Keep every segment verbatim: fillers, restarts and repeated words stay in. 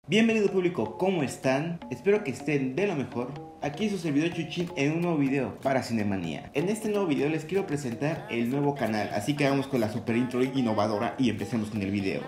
Bienvenido público, ¿cómo están? Espero que estén de lo mejor. Aquí su servidor Chuchín en un nuevo video para Cinemanía. En este nuevo video les quiero presentar el nuevo canal, así que vamos con la super intro innovadora y empecemos con el video.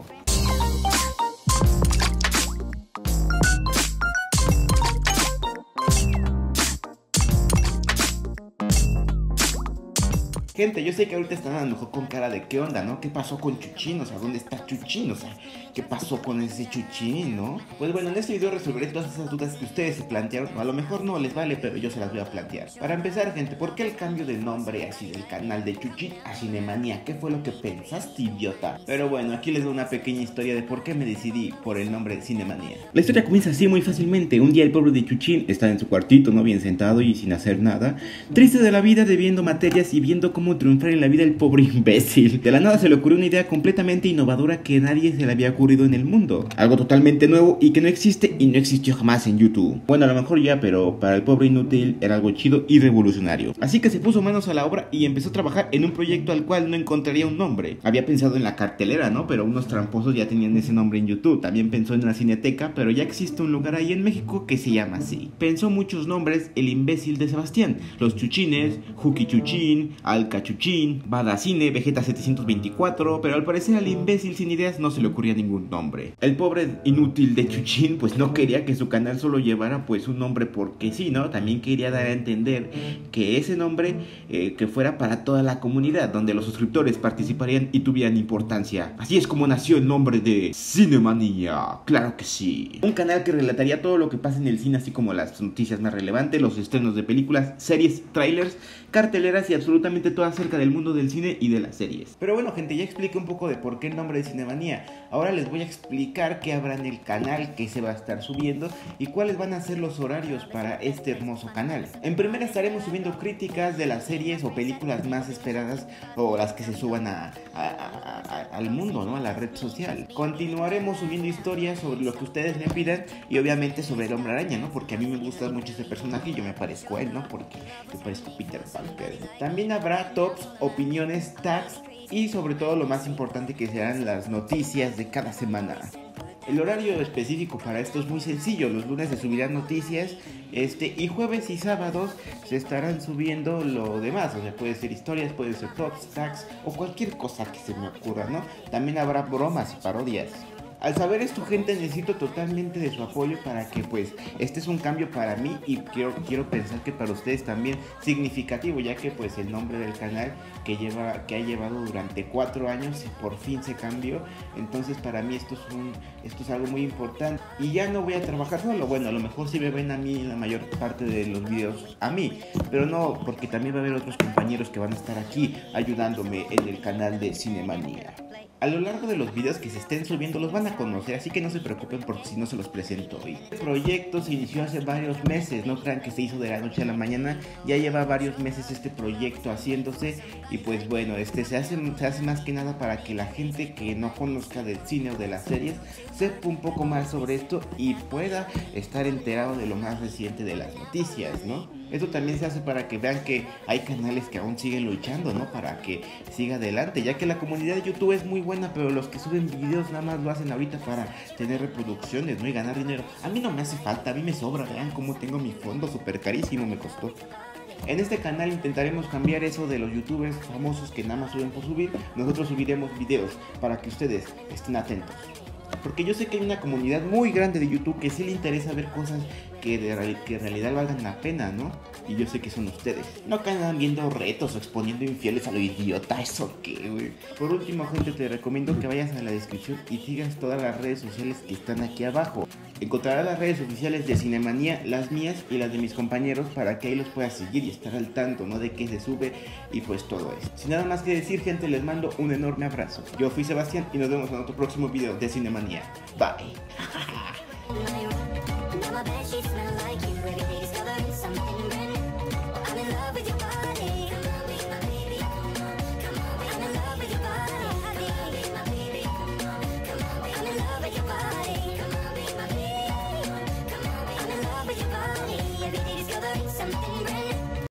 Gente, yo sé que ahorita están a lo mejor con cara de qué onda, ¿no? ¿Qué pasó con Chuchín? O sea, ¿dónde está Chuchín? O sea, ¿qué pasó con ese Chuchín, no? Pues bueno, en este video resolveré todas esas dudas que ustedes se plantearon. A lo mejor no les vale, pero yo se las voy a plantear. Para empezar, gente, ¿por qué el cambio de nombre así del canal de Chuchín a Cinemanía? ¿Qué fue lo que pensaste, idiota? Pero bueno, aquí les doy una pequeña historia de por qué me decidí por el nombre de Cinemanía. La historia comienza así muy fácilmente. Un día el pobre de Chuchín está en su cuartito, ¿no? Bien sentado y sin hacer nada. Triste de la vida, debiendo materias y viendo cómo triunfar en la vida el pobre imbécil. De la nada se le ocurrió una idea completamente innovadora que nadie se le había ocurrido en el mundo. Algo totalmente nuevo y que no existe y no existió jamás en YouTube. Bueno, a lo mejor ya, pero para el pobre inútil era algo chido y revolucionario. Así que se puso manos a la obra y empezó a trabajar en un proyecto al cual no encontraría un nombre. Había pensado en la cartelera, ¿no? Pero unos tramposos ya tenían ese nombre en YouTube. También pensó en la Cineteca, pero ya existe un lugar ahí en México que se llama así. Pensó muchos nombres el imbécil de Sebastián. Los Chuchines, Juki Chuchín, Alca Chuchín, Badacine, Vegeta setecientos veinticuatro, pero al parecer al imbécil sin ideas no se le ocurría ningún nombre. El pobre inútil de Chuchín pues no quería que su canal solo llevara pues un nombre porque sí, ¿no? También quería dar a entender que ese nombre eh, que fuera para toda la comunidad, donde los suscriptores participarían y tuvieran importancia. Así es como nació el nombre de Cinemanía, claro que sí. Un canal que relataría todo lo que pasa en el cine, así como las noticias más relevantes, los estrenos de películas, series, trailers, carteleras y absolutamente todo acerca del mundo del cine y de las series. Pero bueno, gente, ya expliqué un poco de por qué el nombre de Cinemanía. Ahora les voy a explicar qué habrá en el canal, qué se va a estar subiendo y cuáles van a ser los horarios para este hermoso canal. En primera estaremos subiendo críticas de las series o películas más esperadas o las que se suban a, a, a, a, al mundo, ¿no? A la red social. Continuaremos subiendo historias sobre lo que ustedes me pidan y obviamente sobre el Hombre Araña, ¿no? Porque a mí me gusta mucho ese personaje y yo me parezco a él, ¿no? Porque yo parezco Peter Parker. También habrá tops, opiniones, tags y sobre todo lo más importante que serán las noticias de cada semana. El horario específico para esto es muy sencillo. Los lunes se subirán noticias este y jueves y sábados se estarán subiendo lo demás. O sea, puede ser historias, puede ser tops, tags o cualquier cosa que se me ocurra, ¿no? También habrá bromas y parodias. Al saber esto, gente, necesito totalmente de su apoyo para que pues este es un cambio para mí y quiero, quiero pensar que para ustedes también significativo, ya que pues el nombre del canal que lleva que ha llevado durante cuatro años por fin se cambió. Entonces para mí esto es un esto es algo muy importante y ya no voy a trabajar solo. Bueno, a lo mejor sí me ven a mí en la mayor parte de los videos a mí, pero no, porque también va a haber otros compañeros que van a estar aquí ayudándome en el canal de Cinemanía. A lo largo de los videos que se estén subiendo los van a conocer, así que no se preocupen por si no se los presento hoy. Este proyecto se inició hace varios meses, no crean que se hizo de la noche a la mañana, ya lleva varios meses este proyecto haciéndose y pues bueno, este se hace, se hace más que nada para que la gente que no conozca del cine o de las series sepa un poco más sobre esto y pueda estar enterado de lo más reciente de las noticias, ¿no? Esto también se hace para que vean que hay canales que aún siguen luchando, ¿no? Para que siga adelante, ya que la comunidad de YouTube es muy buena, pero los que suben videos nada más lo hacen ahorita para tener reproducciones, ¿no? Y ganar dinero. A mí no me hace falta, a mí me sobra, vean cómo tengo mi fondo, súper carísimo me costó. En este canal intentaremos cambiar eso de los youtubers famosos que nada más suben por subir. Nosotros subiremos videos para que ustedes estén atentos. Porque yo sé que hay una comunidad muy grande de YouTube que sí le interesa ver cosas que, de, que en realidad valgan la pena, ¿no? Y yo sé que son ustedes. No que andan viendo retos o exponiendo infieles a lo idiota, ¿eso qué, güey? Por último, gente, te recomiendo que vayas a la descripción y sigas todas las redes sociales que están aquí abajo. Encontrarás las redes oficiales de Cinemanía, las mías y las de mis compañeros para que ahí los puedas seguir y estar al tanto, ¿no? De qué se sube y pues todo eso. Sin nada más que decir, gente, les mando un enorme abrazo. Yo fui Sebastián y nos vemos en otro próximo video de Cinemanía. Bye.